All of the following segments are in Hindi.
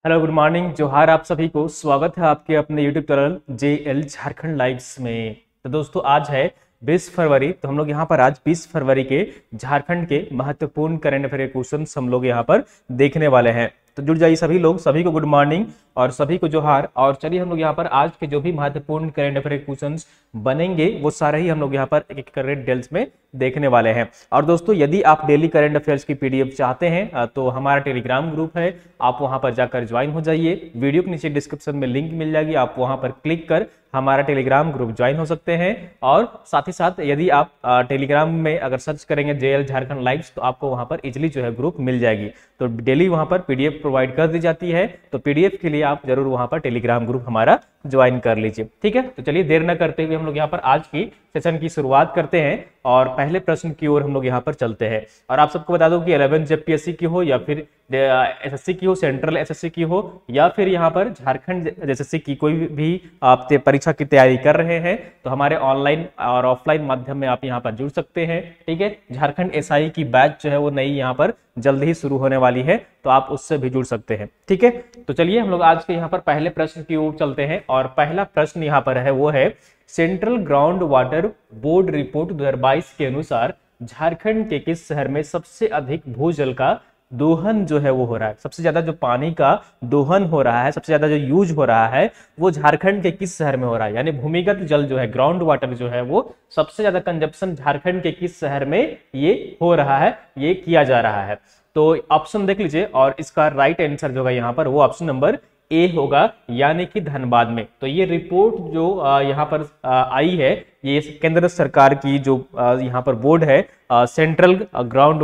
हेलो गुड मॉर्निंग जोहार आप सभी को स्वागत है आपके अपने YouTube channel JL Jharkhand lives में। तो दोस्तों आज है 20 फरवरी। तो हम लोग यहाँ पर आज 20 फरवरी के झारखंड के महत्वपूर्ण करंट अफेयर क्वेश्चन हम लोग यहाँ पर देखने वाले हैं। तो जुड़ जाइए सभी लोग, सभी को गुड मॉर्निंग और सभी को जोहार। और चलिए हम लोग यहाँ पर आज के जो भी महत्वपूर्ण करंट अफेयर क्वेश्चंस बनेंगे वो सारे ही हम लोग यहाँ पर एक एक करके डिटेल्स में देखने वाले हैं। और दोस्तों यदि आप डेली करंट अफेयर्स की पीडीएफ चाहते हैं तो हमारा टेलीग्राम ग्रुप है, आप वहां पर जाकर ज्वाइन हो जाइए। वीडियो के नीचे डिस्क्रिप्शन में लिंक मिल जाएगी, आप वहां पर क्लिक कर हमारा टेलीग्राम ग्रुप ज्वाइन हो सकते हैं। और साथ ही साथ यदि आप टेलीग्राम में अगर सर्च करेंगे जेएल झारखंड लाइव्स तो आपको वहां पर इजिली जो है ग्रुप मिल जाएगी। तो डेली वहां पर पीडीएफ प्रोवाइड कर दी जाती है, तो पीडीएफ के लिए आप जरूर वहां पर टेलीग्राम ग्रुप हमारा ज्वाइन कर लीजिए। ठीक है, तो चलिए देर न करते हुए हम लोग यहाँ पर आज की सेशन की शुरुआत करते हैं और पहले प्रश्न की ओर हम लोग यहाँ पर चलते हैं। और आप सबको बता दूं कि 11 जेपीएससी की हो या फिर एसएससी की हो, सेंट्रल एसएससी की हो या फिर यहाँ पर झारखंड एसएससी की कोई भी आप परीक्षा की तैयारी कर रहे हैं तो हमारे ऑनलाइन और ऑफलाइन माध्यम में आप यहाँ पर जुड़ सकते हैं। ठीक है, झारखंड एसआई की बैच जो है वो नई यहाँ पर जल्द ही शुरू होने वाली है, तो आप उससे भी जुड़ सकते हैं। ठीक है, तो चलिए हम लोग आज के यहाँ पर पहले प्रश्न की ओर चलते हैं। और पहला प्रश्न यहाँ पर है वो है central ground water board report 2022 के अनुसार झारखंड के किस शहर में सबसे अधिक भूजल का दोहन जो है वो हो रहा है। सबसे ज्यादा जो पानी का दोहन हो रहा है, सबसे ज्यादा जो यूज हो रहा है वो झारखंड के किस शहर में हो रहा है। यानी भूमिगत जल जो है, ग्राउंड वाटर जो है वो सबसे ज्यादा कंजप्शन झारखंड के किस शहर में ये हो रहा है, ये किया जा रहा है। तो ऑप्शन देख लीजिए और इसका राइट आंसर जो होगा यहाँ पर वो ऑप्शन नंबर ए होगा, यानी कि धनबाद में। तो ये रिपोर्ट जो यहाँ पर आई है, ये केंद्र सरकार की जो यहाँ पर बोर्ड है, सेंट्रल ग्राउंड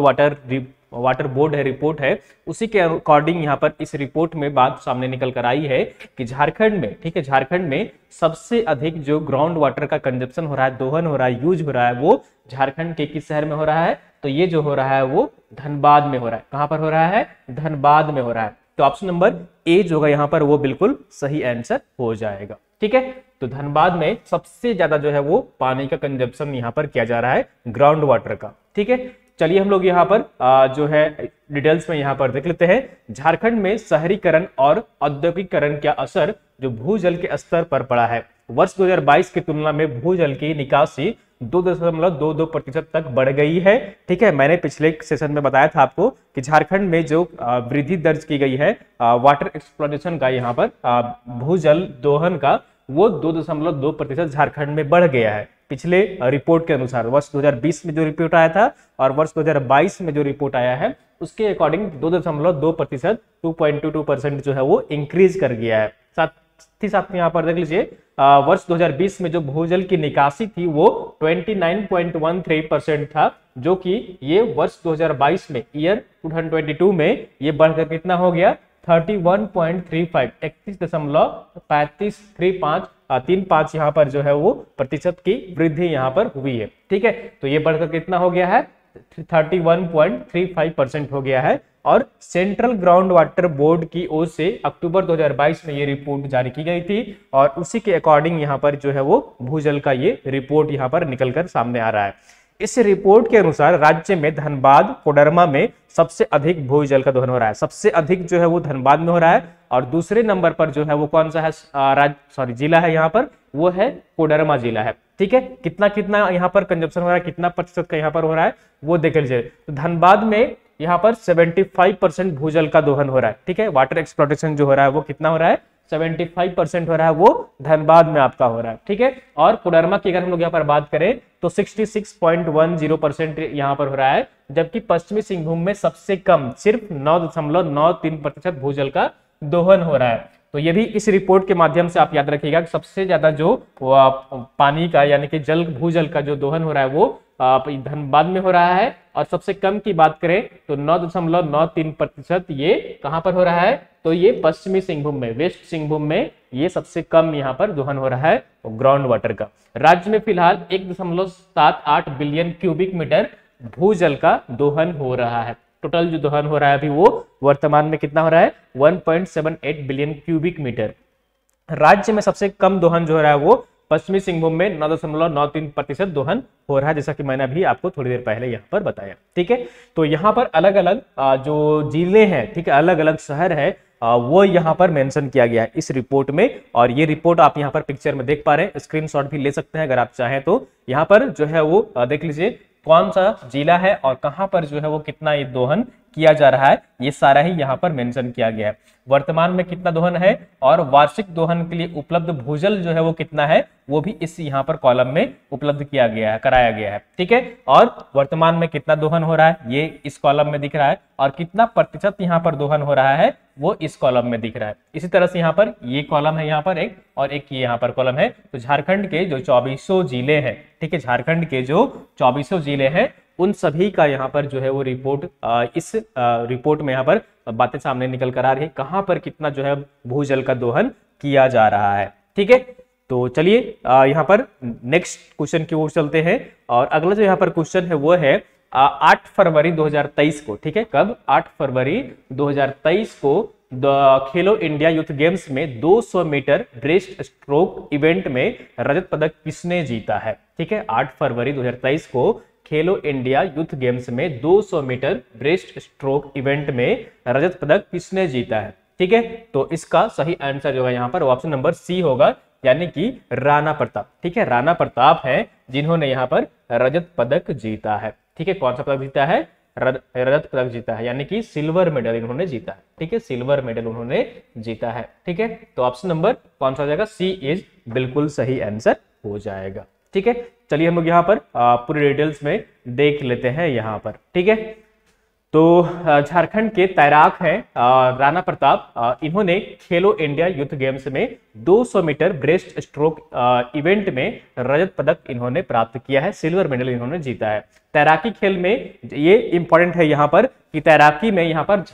वाटर बोर्ड है, रिपोर्ट है, उसी के अकॉर्डिंग यहाँ पर इस रिपोर्ट में बात सामने निकल कर आई है कि झारखंड में, ठीक है, झारखंड में सबसे अधिक जो ग्राउंड वाटर का कंजप्शन हो रहा है, दोहन हो रहा है, यूज हो रहा है, वो झारखंड के किस शहर में हो रहा है। तो ये जो हो रहा है वो धनबाद में हो रहा है। कहां पर हो रहा है? धनबाद में हो रहा है। तो ऑप्शन नंबर ए जो होगा यहाँ पर वो बिल्कुल सही आंसर हो जाएगा। ठीक है, तो धनबाद में सबसे ज्यादा जो है वो पानी का कंजप्शन यहाँ पर किया जा रहा है, ग्राउंड वाटर का। ठीक है, चलिए हम लोग यहाँ पर जो है डिटेल्स में यहाँ पर देख लेते हैं। झारखंड में शहरीकरण और औद्योगिकरण का असर जो भूजल के स्तर पर पड़ा है। वर्ष 2022 की तुलना में भूजल की निकासी 2.22% तक बढ़ गई है। ठीक है, मैंने पिछले सेशन में बताया था आपको कि झारखंड में जो वृद्धि दर्ज की गई है वाटर एक्सप्लोरेशन का, यहाँ पर भूजल दोहन का, वो 2.2% झारखंड में बढ़ गया है पिछले रिपोर्ट के अनुसार। वर्ष 2020 में जो रिपोर्ट आया था और वर्ष 2022 में जो रिपोर्ट आया है उसके अकॉर्डिंग 2.2%, 2.22% जो है वो इंक्रीज कर गया है। साथ ही साथ यहाँ पर देख लीजिए वर्ष 2020 में जो भूजल की निकासी थी वो 29.13% था, जो कि ये वर्ष 2022 में, ईयर 2022 में ये बढ़कर कितना हो गया? 31.35, 31.35 यहाँ पर जो है वो प्रतिशत की वृद्धि यहाँ पर हुई है। ठीक है, तो ये बढ़कर कितना हो गया है? 31.35% हो गया है। और सेंट्रल ग्राउंड वाटर बोर्ड की ओर से अक्टूबर 2022 में ये रिपोर्ट जारी की गई थी और उसी के अकॉर्डिंग यहाँ पर जो है वो भूजल का ये रिपोर्ट यहाँ पर निकलकर सामने आ रहा है। इस रिपोर्ट के अनुसार राज्य में धनबाद, कोडरमा में सबसे अधिक भूजल का दोहन हो रहा है। सबसे अधिक जो है वो धनबाद में हो रहा है और दूसरे नंबर पर जो है वो कौन सा है जिला है यहाँ पर, वो है कोडरमा जिला है। ठीक है, कितना कितना यहाँ पर कंजप्शन हो रहा है, कितना प्रतिशत का यहाँ पर हो रहा है वो देख लीजिए। तो धनबाद में यहाँ पर 75% भूजल का दोहन हो रहा है। ठीक है, वाटर एक्सप्लोरेशन जो हो रहा है वो कितना हो रहा है? 75% हो रहा है, वो धनबाद में आपका हो रहा है। ठीक है, और कोडरमा की अगर हम लोग यहाँ पर बात करें तो 66.10% यहाँ पर हो रहा है, जबकि पश्चिमी सिंहभूम में सबसे कम, सिर्फ 9.93% भूजल का दोहन हो रहा है। तो ये भी इस रिपोर्ट के माध्यम से आप याद रखिएगा कि सबसे ज्यादा जो पानी का, यानी कि भूजल का जो दोहन हो रहा है वो धनबाद में हो रहा है, और सबसे कम की बात करें तो 9.93% ये कहां पर हो रहा है? तो ये पश्चिमी सिंहभूम में, वेस्ट सिंहभूम में ये सबसे कम यहाँ पर दोहन हो रहा है ग्राउंड वाटर का। राज्य में फिलहाल 1.78 बिलियन क्यूबिक मीटर भूजल का दोहन हो रहा है। टोटल जो दोहन हो रहा है अभी वो वर्तमान में कितना हो रहा है? 1.78 बिलियन क्यूबिक मीटर। राज्य में सबसे कम दोहन जो हो रहा है वो पश्चिमी सिंहभूम में 9.93% दोहन हो रहा है, जैसा कि मैंने अभी आपको थोड़ी देर पहले यहाँ पर बताया। ठीक है, तो यहाँ पर अलग अलग जो जिले हैं, ठीक है, अलग अलग शहर है, वो यहाँ पर मेंशन किया गया है इस रिपोर्ट में। और ये रिपोर्ट आप यहाँ पर पिक्चर में देख पा रहे हैं, स्क्रीनशॉट भी ले सकते हैं अगर आप चाहें तो। यहाँ पर जो है वो देख लीजिए कौन सा जिला है और कहां पर जो है वो कितना ये दोहन किया जा रहा है, ये सारा ही यहाँ पर मेंशन किया गया है। वर्तमान में कितना दोहन है और वार्षिक दोहन के लिए उपलब्ध भूजल जो है वो कितना है, वो भी इस यहाँ पर कॉलम में उपलब्ध किया गया है, कराया गया है। ठीक है, और वर्तमान में कितना दोहन हो रहा है ये इस कॉलम में दिख रहा है, और कितना प्रतिशत यहाँ पर दोहन हो रहा है वो इस कॉलम में दिख रहा है। इसी तरह से यहाँ पर ये कॉलम है यहाँ पर एक, और एक ये यहाँ पर कॉलम है। तो झारखंड के जो 2400 जिले हैं, ठीक है, झारखंड के जो 2400 जिले हैं उन सभी का यहाँ पर जो है वो रिपोर्ट इस रिपोर्ट में यहाँ पर बातें सामने निकल कर आ रही है, कहाँ पर कितना जो है भूजल का दोहन किया जा रहा है। ठीक है, तो चलिए यहाँ पर नेक्स्ट क्वेश्चन की ओर चलते हैं। और अगला जो यहाँ पर क्वेश्चन है वो है 8 फरवरी 2023 को, ठीक है, कब 8 फरवरी 2023 को खेलो इंडिया यूथ गेम्स में 200 मीटर ब्रेस्ट स्ट्रोक इवेंट में रजत पदक किसने जीता है। ठीक है, 8 फरवरी 2023 को खेलो इंडिया यूथ गेम्स में 200 मीटर ब्रेस्ट स्ट्रोक इवेंट में रजत पदक किसने जीता है। ठीक है, तो इसका सही आंसर जो है यहाँ पर ऑप्शन नंबर सी होगा, यानी कि राणा प्रताप। ठीक है, राणा प्रताप है जिन्होंने यहाँ पर रजत पदक जीता है। ठीक है, कौन सा पदक जीता है, रजत पदक जीता है, यानी कि सिल्वर मेडल इन्होंने जीता है। ठीक है, सिल्वर मेडल उन्होंने जीता है। ठीक है, तो ऑप्शन नंबर कौन सा हो जाएगा, सी इज बिल्कुल सही आंसर हो जाएगा। ठीक है, चलिए हम लोग यहाँ पर पूरे डिटेल्स में देख लेते हैं यहाँ पर। ठीक है, तो झारखंड के तैराक हैं राणा प्रताप, इन्होंने खेलो इंडिया यूथ गेम्स में 200 मीटर ब्रेस्ट स्ट्रोक इवेंट में रजत पदक इन्होंने प्राप्त किया है, सिल्वर मेडल इन्होंने जीता है। तैराकी खेल में ये इंपॉर्टेंट है यहाँ पर कि तैराकी में यहाँ पर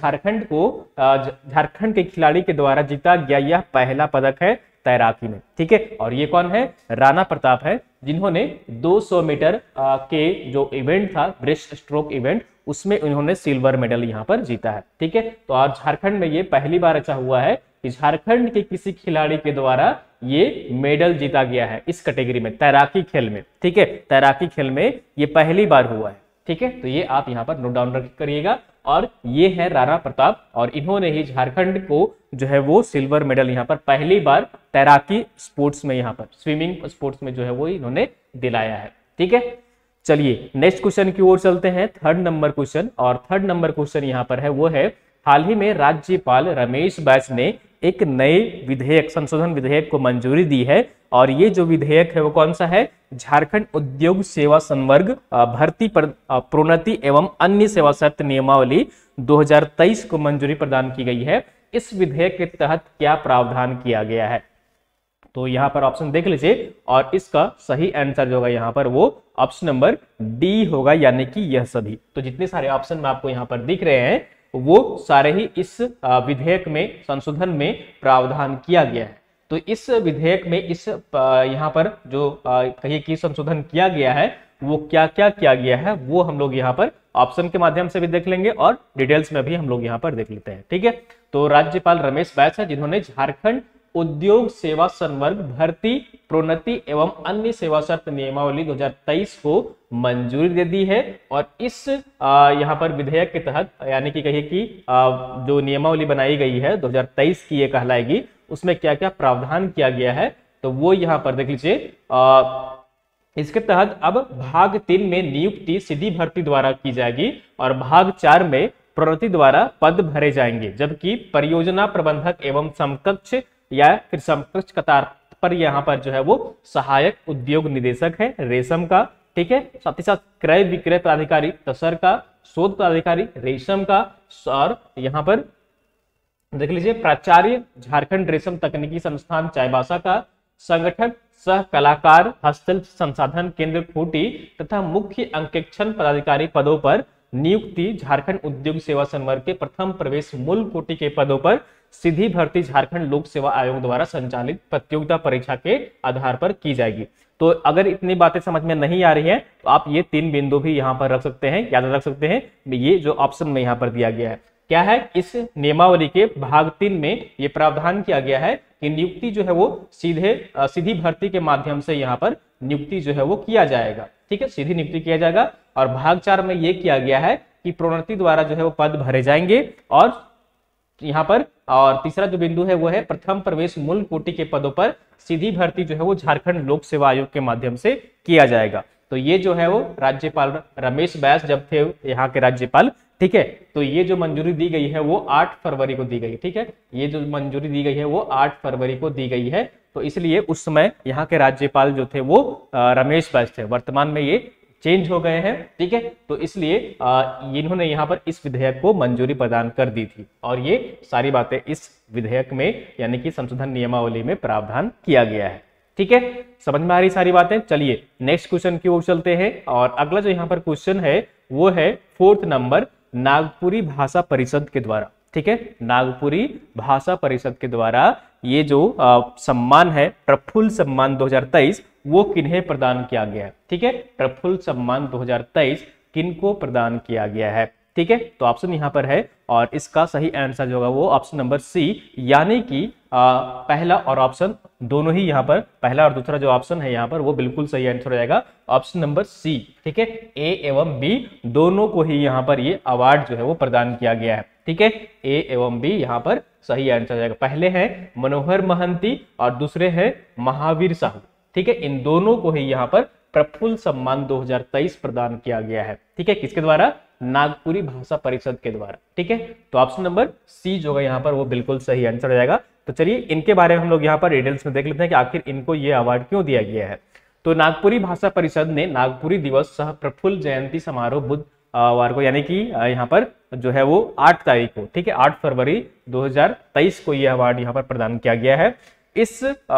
झारखंड के खिलाड़ी के द्वारा जीता गया यह पहला पदक है तैराकी में। ठीक है, और ये कौन है, राणा प्रताप है जिन्होंने 200 मीटर के जो इवेंट था ब्रेस्ट स्ट्रोक इवेंट, उसमें उन्होंने सिल्वर मेडल यहाँ पर जीता है। ठीक है, तो आज झारखंड में ये पहली बार ऐसा हुआ है कि झारखंड के किसी खिलाड़ी के द्वारा ये मेडल जीता गया है इस कैटेगरी में, तैराकी खेल में। ठीक है, तैराकी खेल में ये पहली बार हुआ है। ठीक है, तो ये आप यहाँ पर नोट डाउन रख करिएगा। और ये है राणा प्रताप, और इन्होंने ही झारखंड को जो है वो सिल्वर मेडल यहाँ पर पहली बार तैराकी स्पोर्ट्स में, यहाँ पर स्विमिंग स्पोर्ट्स में जो है वो इन्होंने दिलाया है। ठीक है, चलिए नेक्स्ट क्वेश्चन की ओर चलते हैं, थर्ड नंबर क्वेश्चन। और थर्ड नंबर क्वेश्चन यहाँ पर है वो है, हाल ही में राज्यपाल रमेश बैस ने एक नए विधेयक, संशोधन विधेयक को मंजूरी दी है, और ये जो विधेयक है वो कौन सा है, झारखंड उद्योग सेवा संवर्ग भर्ती प्रोन्नति एवं अन्य सेवा शर्त नियमावली 2023 को मंजूरी प्रदान की गई है। इस विधेयक के तहत क्या प्रावधान किया गया है, तो यहाँ पर ऑप्शन देख लीजिए, और इसका सही आंसर जो होगा यहाँ पर वो ऑप्शन नंबर डी होगा, यानी कि यह सभी। तो जितने सारे ऑप्शन में आपको यहाँ पर दिख रहे हैं वो सारे ही इस विधेयक में, संशोधन में प्रावधान किया गया है। तो इस विधेयक में इस यहाँ पर जो कहिए कि संशोधन किया गया है वो क्या क्या किया गया है वो हम लोग यहाँ पर ऑप्शन के माध्यम से भी देख लेंगे और डिटेल्स में भी हम लोग यहाँ पर देख लेते हैं। ठीक है, तो राज्यपाल रमेश बैस है जिन्होंने झारखंड उद्योग सेवा संवर्ग भर्ती प्रोन्नति एवं अन्य सेवा शर्त नियमावली 2023 को मंजूरी दे दी है। और इस यहाँ पर विधेयक के तहत, यानी कि कहिए कि जो नियमावली बनाई गई है 2023 की ये कहलाएगी, उसमें क्या क्या प्रावधान किया गया है तो वो यहाँ पर देख लीजिए। इसके तहत अब भाग 3 में नियुक्ति सीधी भर्ती द्वारा की जाएगी और भाग 4 में प्रोन्नति द्वारा पद भरे जाएंगे, जबकि परियोजना प्रबंधक एवं समकक्ष या फिर समकक्ष कतार पर यहाँ पर जो है वो सहायक उद्योग निदेशक है रेशम का। ठीक है, साथ ही साथ क्रय विक्रय प्राधिकारी तसर का, शोध प्राधिकारी रेशम का, और यहाँ पर देख लीजिए प्राचार्य झारखंड रेशम तकनीकी संस्थान चाईबासा का, संगठक सह कलाकार हस्तशिल्प संसाधन केंद्र खूंटी तथा मुख्य अंकेक्षण पदाधिकारी पदों पर नियुक्ति झारखंड उद्योग सेवा संवर्ग के प्रथम प्रवेश मूल कोटि के पदों पर सीधी भर्ती झारखंड लोक सेवा आयोग द्वारा संचालित प्रतियोगिता परीक्षा के आधार पर की जाएगी। तो अगर इतनी बातें समझ में नहीं आ रही हैं तो आप ये 3 बिंदु भी यहाँ पर रख सकते हैं, याद रख सकते हैं। ये जो ऑप्शन में यहाँ पर दिया गया है क्या है, इस नियमावली के भाग 3 में ये प्रावधान किया गया है कि नियुक्ति जो है वो सीधी भर्ती के माध्यम से यहाँ पर नियुक्ति जो है वो किया जाएगा। ठीक है, सीधी नियुक्ति किया जाएगा। और भाग 4 में ये किया गया है कि प्रोन्नति द्वारा जो है वो पद भरे जाएंगे और यहाँ पर। और तीसरा जो बिंदु है वो है प्रथम प्रवेश मूल कोटि के पदों पर सीधी भर्ती जो है वो झारखंड लोक सेवा आयोग के माध्यम से किया जाएगा। तो ये जो है वो राज्यपाल रमेश बैस जब थे यहाँ के राज्यपाल, ठीक है, तो ये जो मंजूरी दी गई है वो 8 फरवरी को दी गई, ठीक है, ये जो मंजूरी दी गई है वो 8 फरवरी को दी गई है। तो इसलिए उस समय यहाँ के राज्यपाल जो थे वो रमेश बैस थे, वर्तमान में ये चेंज हो गए हैं, ठीक है। तो इसलिए इन्होंने यहाँ पर इस विधेयक को मंजूरी प्रदान कर दी थी और ये सारी बातें इस विधेयक में यानी कि संशोधन नियमावली में प्रावधान किया गया है, ठीक है। समझ में आ रही सारी बातें। चलिए नेक्स्ट क्वेश्चन की ओर चलते हैं और अगला जो यहाँ पर क्वेश्चन है वो है 4th नंबर नागपुरी भाषा परिषद के द्वारा, ठीक है, नागपुरी भाषा परिषद के द्वारा ये जो सम्मान है प्रफुल्ल सम्मान 2023 वो किन्हें प्रदान किया गया है, ठीक है, प्रफुल्ल सम्मान 2023 किनको प्रदान किया गया है, ठीक है। तो ऑप्शन यहाँ पर है और इसका सही आंसर जो होगा वो ऑप्शन नंबर सी, यानी कि पहला और ऑप्शन दोनों ही यहाँ पर, पहला और दूसरा जो ऑप्शन है यहाँ पर वो बिल्कुल सही आंसर हो जाएगा, ऑप्शन नंबर सी, ठीक है। ए एवं बी दोनों को ही यहाँ पर ये अवार्ड जो है वो प्रदान किया गया है, ठीक है, ए एवं बी यहाँ पर सही आंसर हो जाएगा। पहले है मनोहर महंती और दूसरे है महावीर साहू, ठीक है, इन दोनों को ही यहाँ पर प्रफुल्ल सम्मान 2023 प्रदान किया गया है, ठीक है, किसके द्वारा, नागपुरी भाषा परिषद के द्वारा, ठीक है। तो ऑप्शन नंबर सी जो है यहाँ पर वो बिल्कुल सही आंसर हो जाएगा। तो चलिए इनके बारे में हम लोग यहाँ पर डिटेल्स में देख लेते हैं कि आखिर इनको ये अवार्ड क्यों दिया गया है। तो नागपुरी भाषा परिषद ने नागपुरी दिवस सह प्रफुल्ल जयंती समारोह बुधवार को यानी कि यहाँ पर जो है वो 8 तारीख को, ठीक है, 8 फरवरी 2023 को ये अवार्ड यहाँ पर प्रदान किया गया है। इस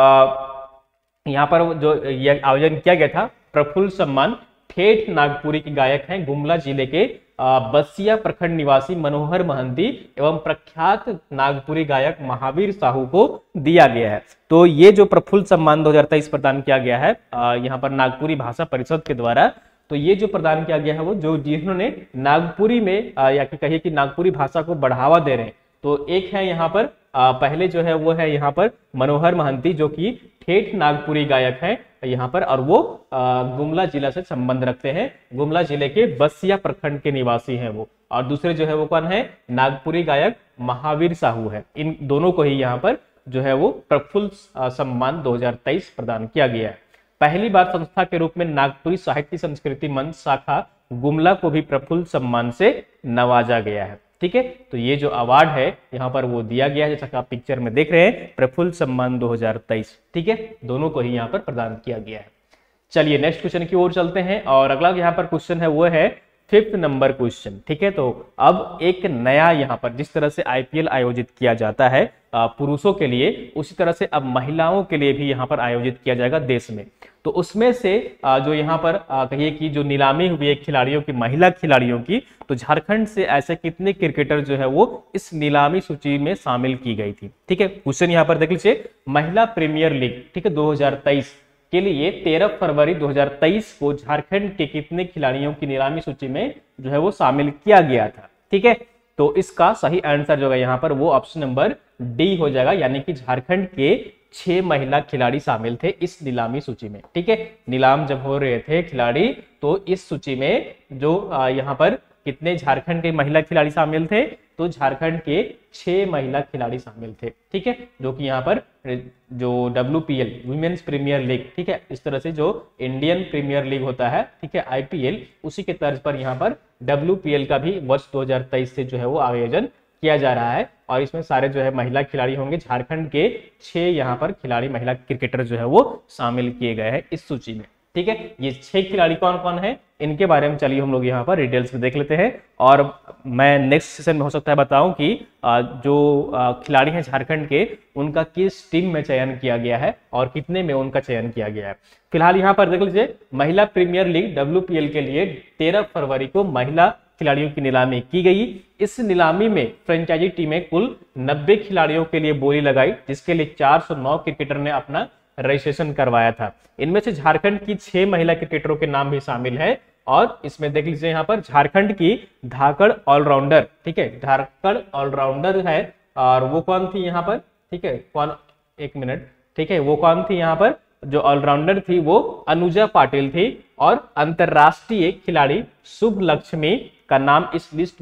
यहाँ पर जो ये आयोजन किया गया था प्रफुल्ल सम्मान ठेठ नागपुरी के गायक हैं गुमला जिले के बसिया प्रखंड निवासी मनोहर महंती एवं प्रख्यात नागपुरी गायक महावीर साहू को दिया गया है। तो ये जो प्रफुल्ल सम्मान 2023 प्रदान किया गया है यहाँ पर नागपुरी भाषा परिषद के द्वारा, तो ये जो प्रदान किया गया है वो जो जिन्होंने नागपुरी में या कहिए कि नागपुरी भाषा को बढ़ावा दे रहे हैं, तो एक है यहाँ पर पहले जो है वो है यहाँ पर मनोहर महंती जो कि ठेठ नागपुरी गायक हैं यहाँ पर, और वो गुमला जिला से संबंध रखते हैं, गुमला जिले के बसिया प्रखंड के निवासी हैं वो, और दूसरे जो है वो कौन है, नागपुरी गायक महावीर साहू है। इन दोनों को ही यहाँ पर जो है वो प्रफुल्ल सम्मान 2023 प्रदान किया गया है। पहली बार संस्था के रूप में नागपुरी साहित्य संस्कृति मंच शाखा गुमला को भी प्रफुल्ल सम्मान से नवाजा गया है, ठीक है। तो ये जो अवार्ड है यहाँ पर वो दिया गया है, जैसा कि आप पिक्चर में देख रहे हैं, प्रफुल्ल सम्मान 2023, ठीक है, दोनों को ही यहाँ पर प्रदान किया गया है। चलिए नेक्स्ट क्वेश्चन की ओर चलते हैं और अगला यहाँ पर क्वेश्चन है वो है 5th नंबर क्वेश्चन, ठीक है। तो अब एक नया यहाँ पर जिस तरह से आईपीएल आयोजित किया जाता है पुरुषों के लिए, उसी तरह से अब महिलाओं के लिए भी यहाँ पर आयोजित किया जाएगा देश में। तो उसमें से जो यहाँ पर कहिए कि जो नीलामी हुई है खिलाड़ियों की, महिला खिलाड़ियों की, तो झारखंड से ऐसे कितने क्रिकेटर जो है वो इस नीलामी सूची में शामिल की गई थी, ठीक है। क्वेश्चन यहाँ पर देख लीजिए, महिला प्रीमियर लीग, ठीक है, 2023 के लिए 13 फरवरी 2023 को झारखंड के कितने खिलाड़ियों की नीलामी सूची में जो है वो शामिल किया गया था, ठीक है। तो इसका सही आंसर जो है यहाँ पर वो ऑप्शन नंबर डी हो जाएगा, यानी कि झारखंड के 6 महिला खिलाड़ी शामिल थे इस नीलामी सूची में, ठीक है। नीलाम जब हो रहे थे खिलाड़ी तो इस सूची में जो यहाँ पर कितने झारखंड के महिला खिलाड़ी शामिल थे, तो झारखंड के 6 महिला खिलाड़ी शामिल थे, ठीक है, जो कि यहाँ पर जो WPL वुमेन्स प्रीमियर लीग, ठीक है, इस तरह से जो इंडियन प्रीमियर लीग होता है, ठीक है, IPL, उसी के तर्ज पर यहाँ पर WPL का भी वर्ष 2023 से जो है वो आयोजन किया जा रहा है और इसमें सारे जो है महिला खिलाड़ी होंगे। झारखंड के 6 यहाँ पर खिलाड़ी महिला क्रिकेटर जो है वो शामिल किए गए हैं इस सूची में, ठीक है। ये 6 खिलाड़ी कौन कौन है इनके बारे में चलिए हम लोग यहाँ पर डिटेल्स में देख लेते हैं और मैं नेक्स्ट सेशन में हो सकता है बताऊं कि जो खिलाड़ी हैं झारखंड के उनका किस टीम में चयन किया गया है और कितने में उनका चयन किया गया है। फिलहाल यहाँ पर देख लीजिए, महिला प्रीमियर लीग WPL के लिए 13 फरवरी को महिला खिलाड़ियों की नीलामी की गई। इस नीलामी में फ्रेंचाइजी टीमें कुल 90 खिलाड़ियों के लिए बोली लगाई, जिसके लिए 409 क्रिकेटर ने अपना रजिस्ट्रेशन करवाया था। इनमें से झारखंड की 6 महिला क्रिकेटरों के नाम भी शामिल है और इसमें देख लीजिए यहाँ पर झारखंड की धाकड़ ऑलराउंडर, ठीक है, धाकड़ ऑलराउंडर है और वो कौन थी यहाँ पर, ठीक है, कौन, एक मिनट, ठीक है, वो कौन थी यहाँ पर जो ऑलराउंडर थी वो अनुजा पाटिल थी और अंतरराष्ट्रीय खिलाड़ी शुभ लक्ष्मी का नाम इस लिस्ट में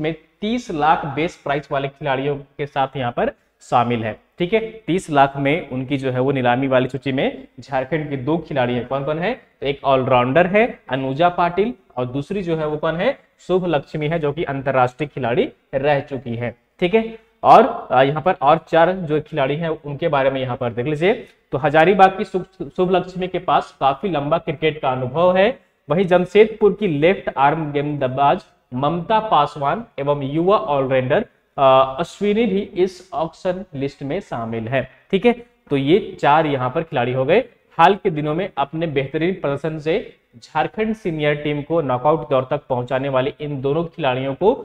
30 लाख बेस प्राइस वाले खिलाड़ियों के साथ यहाँ पर शामिल है। ठीक है, 30 लाख में उनकी जो है वो नीलामी वाली सूची में झारखंड के 2 खिलाड़ी हैं। कौन कौन है? तो एक ऑलराउंडर है अनुजा पाटिल और दूसरी जो है वो कौन है? शुभ लक्ष्मी है, जो कि अंतरराष्ट्रीय खिलाड़ी रह चुकी है। ठीक है, और यहाँ पर और 4 जो खिलाड़ी हैं उनके बारे में यहाँ पर देख लीजिए। तो हजारीबाग की शुभ लक्ष्मी के पास काफी लंबा क्रिकेट का अनुभव है। वहीं जमशेदपुर की लेफ्ट आर्म गेंदबाज ममता पासवान एवं युवा ऑलराउंडर अश्विनी भी इस ऑक्शन लिस्ट में शामिल है। ठीक है, तो ये 4 यहाँ पर खिलाड़ी हो गए। हाल के दिनों में अपने बेहतरीन प्रदर्शन से झारखंड सीनियर टीम को नॉकआउट दौर तक पहुंचाने वाले इन दोनों खिलाड़ियों को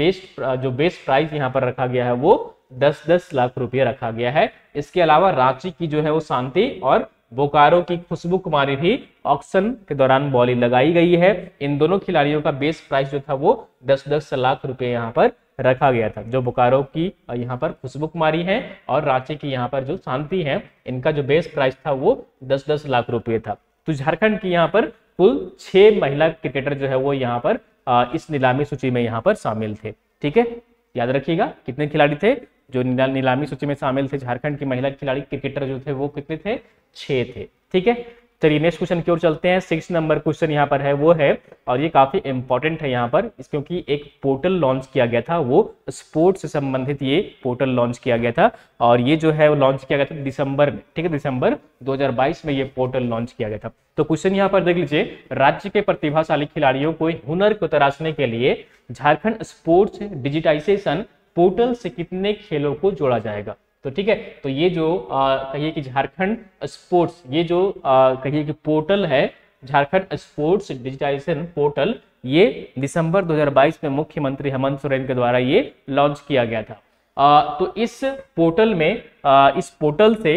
बेस्ट प्राइस यहाँ पर रखा गया है वो 10-10 लाख रुपये रखा गया है। इसके अलावा रांची की जो है वो शांति और बोकारो की खुशबू कुमारी भी ऑक्शन के दौरान बॉली लगाई गई है। इन दोनों खिलाड़ियों का बेस प्राइस जो था वो 10-10 लाख रुपए यहाँ पर रखा गया था। जो बोकारो की यहाँ पर खुशबू कुमारी है और रांची की यहाँ पर जो शांति है, इनका जो बेस प्राइस था वो 10-10 लाख रुपए था। तो झारखंड की यहाँ पर कुल 6 महिला क्रिकेटर जो है वो यहाँ पर इस नीलामी सूची में यहाँ पर शामिल थे। ठीक है, याद रखिएगा कितने खिलाड़ी थे जो नीलामी सूची में शामिल थे। झारखंड की महिला खिलाड़ी क्रिकेटर जो थे वो कितने थे? 6 थे। ठीक है, चलिए नेक्स्ट क्वेश्चन की ओर चलते हैं। 6 नंबर क्वेश्चन यहाँ पर है वो है, और ये काफी इंपॉर्टेंट है यहाँ पर क्योंकि एक पोर्टल लॉन्च किया गया था, वो स्पोर्ट्स से संबंधित ये पोर्टल लॉन्च किया गया था और ये जो है वो लॉन्च किया गया था दिसंबर में। ठीक है, दिसंबर 2022 में ये पोर्टल लॉन्च किया गया था। तो क्वेश्चन यहाँ पर देख लीजिए, राज्य के प्रतिभाशाली खिलाड़ियों को हुनर को तराशने के लिए झारखंड स्पोर्ट्स डिजिटाइजेशन पोर्टल से कितने खेलों को जोड़ा जाएगा? तो ठीक है, तो ये जो कहिए कि झारखंड स्पोर्ट्स, ये जो कहिए कि पोर्टल है झारखंड स्पोर्ट्स डिजिटाइजेशन पोर्टल, ये दिसंबर 2022 में मुख्यमंत्री हेमंत सोरेन के द्वारा ये लॉन्च किया गया था। तो इस पोर्टल में इस पोर्टल से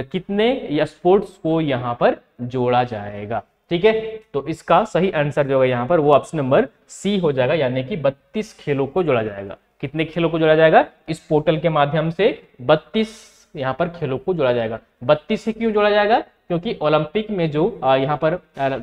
कितने स्पोर्ट्स को यहाँ पर जोड़ा जाएगा? ठीक है, तो इसका सही आंसर जो है यहाँ पर वो ऑप्शन नंबर सी हो जाएगा, यानी कि 32 खेलों को जोड़ा जाएगा। कितने खेलों को जोड़ा जाएगा? इस पोर्टल के माध्यम से 32 यहाँ पर खेलों को जोड़ा जाएगा। 32 से क्यों जोड़ा जाएगा? क्योंकि ओलंपिक में जो यहाँ पर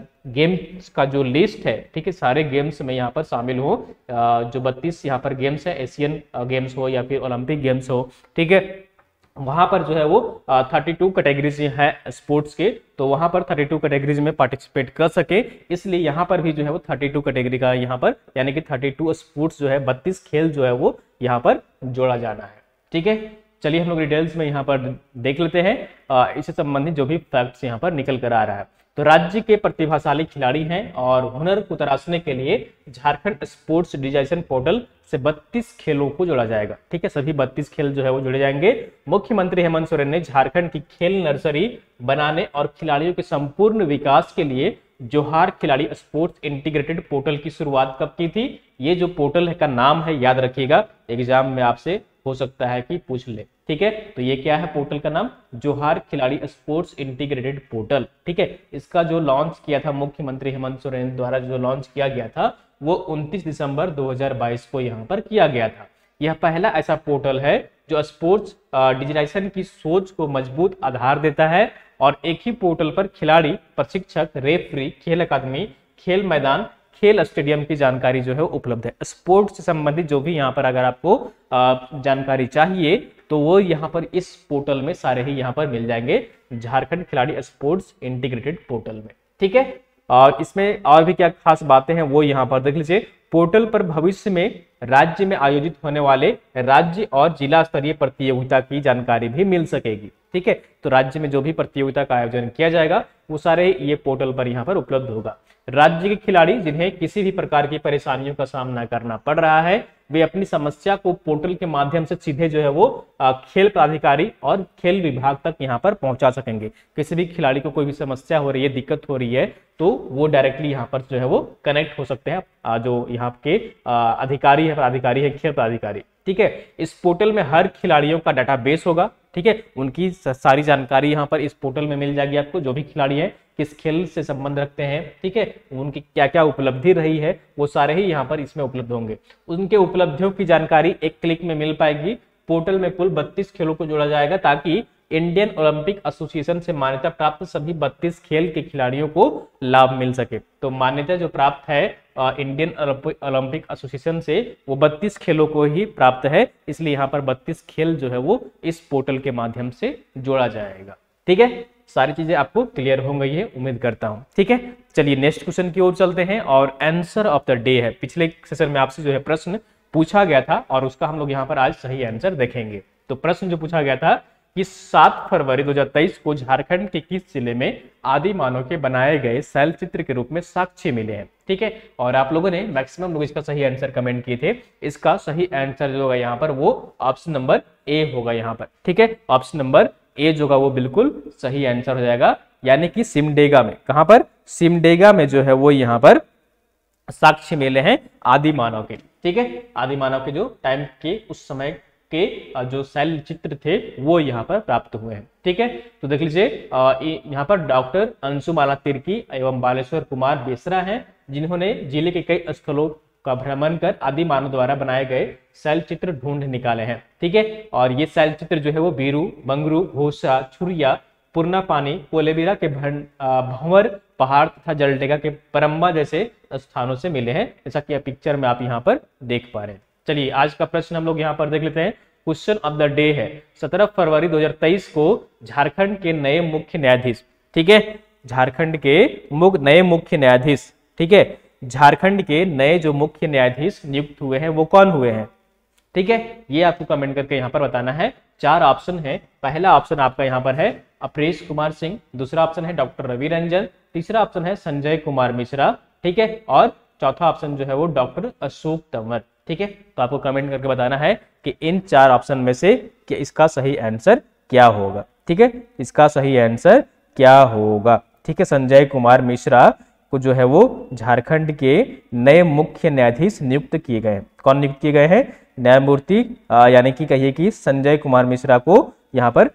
गेम्स का जो लिस्ट है, ठीक है, सारे गेम्स में यहाँ पर शामिल हो, जो 32 यहाँ पर गेम्स है, एशियन गेम्स हो या फिर ओलंपिक गेम्स हो, ठीक है, वहां पर जो है वो 32 कैटेगरीज है स्पोर्ट्स के, तो वहां पर 32 कैटेगरीज में पार्टिसिपेट कर सके, इसलिए यहाँ पर भी जो है वो 32 कैटेगरी का यहाँ पर यानी कि 32 स्पोर्ट्स जो है 32 खेल जो है वो यहाँ पर जोड़ा जाना है। ठीक है, चलिए हम लोग डिटेल्स में यहाँ पर देख लेते हैं इससे संबंधित जो भी फैक्ट्स यहाँ पर निकल कर आ रहा है। तो राज्य के प्रतिभाशाली खिलाड़ी हैं और हुनर को तराशने के लिए झारखंड स्पोर्ट्स डिजिटाइजेशन पोर्टल से 32 खेलों को जोड़ा जाएगा। ठीक है, सभी 32 खेल जो है वो जोड़े जाएंगे। मुख्यमंत्री हेमंत सोरेन ने झारखंड की खेल नर्सरी बनाने और खिलाड़ियों के संपूर्ण विकास के लिए जोहार खिलाड़ी स्पोर्ट्स इंटीग्रेटेड पोर्टल की शुरुआत कब की थी? ये जो पोर्टल का नाम है, याद रखिएगा, एग्जाम में आपसे हो सकता है कि पूछ ले। ठीक है, तो ये क्या है पोर्टल का नाम? जोहार खिलाड़ी स्पोर्ट्स इंटीग्रेटेड पोर्टल। ठीक है, इसका जो लॉन्च किया था मुख्यमंत्री हेमंत सोरेन द्वारा जो लॉन्च किया गया था वो 29 दिसंबर 2022 को यहाँ पर किया गया था। यह पहला ऐसा पोर्टल है जो स्पोर्ट्स डिजिटाइजेशन की सोच को मजबूत आधार देता है और एक ही पोर्टल पर खिलाड़ी, प्रशिक्षक, रेफरी, खेल अकादमी, खेल मैदान, खेल स्टेडियम की जानकारी जो है उपलब्ध है। स्पोर्ट्स से संबंधित जो भी यहाँ पर अगर आपको जानकारी चाहिए तो वो यहाँ पर इस पोर्टल में सारे ही यहाँ पर मिल जाएंगे, झारखंड खिलाड़ी स्पोर्ट्स इंटीग्रेटेड पोर्टल में। ठीक है, और इसमें और भी क्या खास बातें हैं वो यहाँ पर देख लीजिए। पोर्टल पर भविष्य में राज्य में आयोजित होने वाले राज्य और जिला स्तरीय प्रतियोगिता की जानकारी भी मिल सकेगी। ठीक है, तो राज्य में जो भी प्रतियोगिता का आयोजन किया जाएगा वो सारे ये पोर्टल पर यहाँ पर उपलब्ध होगा। राज्य के खिलाड़ी जिन्हें किसी भी प्रकार की परेशानियों का सामना करना पड़ रहा है, वे अपनी समस्या को पोर्टल के माध्यम से सीधे जो है वो खेल प्राधिकारी और खेल विभाग तक यहाँ पर पहुंचा सकेंगे। किसी भी खिलाड़ी को कोई भी समस्या हो रही है, दिक्कत हो रही है, तो वो डायरेक्टली यहाँ पर जो है वो कनेक्ट हो सकते हैं जो यहाँ के अधिकारी है, प्राधिकारी है, खेल प्राधिकारी। ठीक है, इस पोर्टल में हर खिलाड़ियों का डाटाबेस होगा। ठीक है, उनकी सारी जानकारी यहाँ पर इस पोर्टल में मिल जाएगी आपको, जो भी खिलाड़ी है किस खेल से संबंध रखते हैं, ठीक है, उनकी क्या क्या उपलब्धि रही है, वो सारे ही यहाँ पर इसमें उपलब्ध होंगे। उनके उपलब्धियों की जानकारी एक क्लिक में मिल पाएगी। पोर्टल में कुल 32 खेलों को जोड़ा जाएगा ताकि इंडियन ओलंपिक एसोसिएशन से मान्यता प्राप्त सभी 32 खेल के खिलाड़ियों को लाभ मिल सके। तो मान्यता जो प्राप्त है इंडियन ओलंपिक एसोसिएशन से वो 32 खेलों को ही प्राप्त है, इसलिए यहाँ पर 32 खेल जो है वो इस पोर्टल के माध्यम से जोड़ा जाएगा। ठीक है, सारी चीजें आपको क्लियर हो गई है उम्मीद करता हूं। ठीक है, चलिए नेक्स्ट क्वेश्चन की ओर चलते हैं और आंसर ऑफ द डे है। पिछले सेशन में आपसे जो है प्रश्न पूछा गया था और उसका हम लोग यहाँ पर आज सही आंसर देखेंगे। तो प्रश्न जो पूछा गया था कि 7 फरवरी 2023 को झारखंड के किस जिले में आदि मानव के बनाए गए शैल चित्र के रूप में साक्ष्य मिले हैं। ठीक है, और आप लोगों ने मैक्सिमम लोग इसका सही आंसर कमेंट किए थे। इसका सही आंसर जो होगा यहाँ पर वो ऑप्शन नंबर ए होगा यहाँ पर। ठीक है, ऑप्शन नंबर ए जो होगा वो बिल्कुल सही आंसर हो जाएगा, यानी कि सिमडेगा में, कहां पर, सिमडेगा में जो है वो यहाँ पर साक्ष्य मिले हैं आदि मानव के। ठीक है, आदि मानव के जो टाइम के उस समय के जो शैल चित्र थे वो यहाँ पर प्राप्त हुए हैं। ठीक है, तो देख लीजिए यहाँ पर डॉक्टर अंशुमाला तिर्की एवं बालेश्वर कुमार बेसरा हैं, जिन्होंने जिले के कई स्थलों का भ्रमण कर आदि मानव द्वारा बनाए गए शैल चित्र ढूंढ निकाले हैं। ठीक है, और ये शैल चित्र जो है वो बीरू, बंगरू, घोषा, छुरिया, पूर्णा पानी, कोलेबिरा के भंवर पहाड़ तथा जलडेगा के परम्बा जैसे स्थानों से मिले हैं, जैसा कि पिक्चर में आप यहाँ पर देख पा रहे हैं। चलिए आज का प्रश्न हम लोग यहाँ पर देख लेते हैं। क्वेश्चन ऑफ द डे है 17 फरवरी 2023 को झारखंड के नए मुख्य न्यायाधीश, ठीक है, झारखंड के नए मुख्य न्यायाधीश, ठीक है, झारखंड के नए जो मुख्य न्यायाधीश नियुक्त हुए हैं वो कौन हुए हैं। ठीक है, ये आपको कमेंट करके यहाँ पर बताना है। 4 ऑप्शन है। पहला ऑप्शन आपका यहाँ पर है अपरेश कुमार सिंह, दूसरा ऑप्शन है डॉक्टर रवि रंजन, तीसरा ऑप्शन है संजय कुमार मिश्रा, ठीक है, और चौथा ऑप्शन जो है वो डॉक्टर अशोक तंवर। ठीक है, तो आपको कमेंट करके बताना है कि इन 4 ऑप्शन में से कि इसका सही आंसर क्या होगा। ठीक है, इसका सही आंसर क्या होगा। ठीक है, संजय कुमार मिश्रा को जो है वो झारखंड के नए मुख्य न्यायाधीश नियुक्त किए गए हैं। कौन नियुक्त किए गए हैं, न्यायमूर्ति यानी कि कहिए कि संजय कुमार मिश्रा को यहाँ पर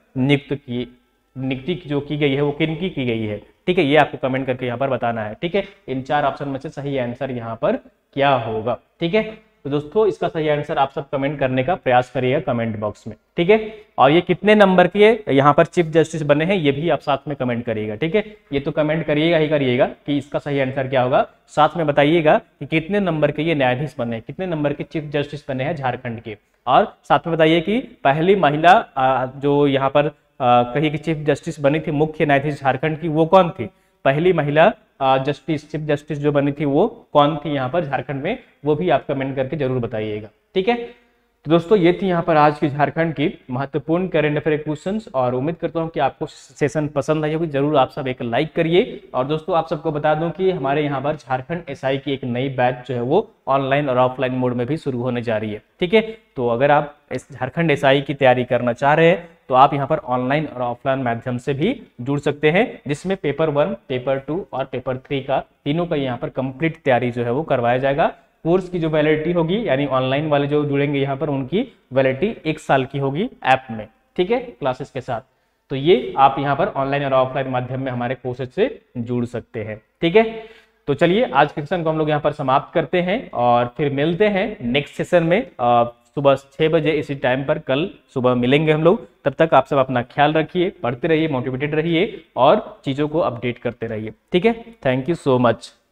नियुक्ति जो की गई है वो किनकी की गई है। ठीक है, ये आपको कमेंट करके यहाँ पर बताना है। ठीक है, इन 4 ऑप्शन में से सही आंसर यहाँ पर क्या होगा। ठीक है, तो दोस्तों इसका सही आंसर आप सब कमेंट करने का प्रयास करिएगा कमेंट बॉक्स में। ठीक है, और ये कितने नंबर के यहाँ पर चीफ जस्टिस बने हैं ये भी आप साथ में कमेंट करिएगा। ठीक है, ये तो कमेंट करिएगा ही करिएगा कि इसका सही आंसर क्या होगा, साथ में बताइएगा कि कितने नंबर के ये न्यायाधीश बने हैं, कितने नंबर के चीफ जस्टिस बने हैं झारखंड के, और साथ में बताइए कि पहली महिला जो यहाँ पर कहिए कि चीफ जस्टिस बनी थी, मुख्य न्यायाधीश झारखंड की, वो कौन थी। पहली महिला चीफ जस्टिस जो बनी थी वो कौन थी यहाँ पर झारखंड में, वो भी आप कमेंट करके जरूर बताइएगा। ठीक है, तो दोस्तों ये थी यहाँ पर आज की झारखंड की महत्वपूर्ण करंट अफेयर क्वेश्चंस, और उम्मीद करता हूँ कि आपको सेशन पसंद आई होगी। जरूर आप सब एक लाइक करिए। और दोस्तों आप सबको बता दूं कि हमारे यहाँ पर झारखंड एसआई की एक नई बैच जो है वो ऑनलाइन और ऑफलाइन मोड में भी शुरू होने जा रही है। ठीक है, तो अगर आप इस झारखंड एसआई की तैयारी करना चाह रहे हैं तो आप यहाँ पर ऑनलाइन और ऑफलाइन माध्यम से भी जुड़ सकते हैं, जिसमें पेपर 1, पेपर 2 और पेपर 3 का तीनों का यहाँ पर कंप्लीट तैयारी जो है वो करवाया जाएगा। कोर्स की जो वैलिडिटी होगी, यानी ऑनलाइन वाले जो जुड़ेंगे यहाँ पर उनकी वैलिडिटी 1 साल की होगी ऐप में। ठीक है, क्लासेस के साथ। तो ये आप यहाँ पर ऑनलाइन और ऑफलाइन माध्यम में हमारे कोर्सेज से जुड़ सकते हैं। ठीक है, तो चलिए आज के सेशन को हम लोग यहाँ पर समाप्त करते हैं और फिर मिलते हैं नेक्स्ट सेशन में सुबह 6 बजे इसी टाइम पर कल सुबह मिलेंगे हम लोग। तब तक आप सब अपना ख्याल रखिए, पढ़ते रहिए, मोटिवेटेड रहिए और चीज़ों को अपडेट करते रहिए। ठीक है, थैंक यू सो मच।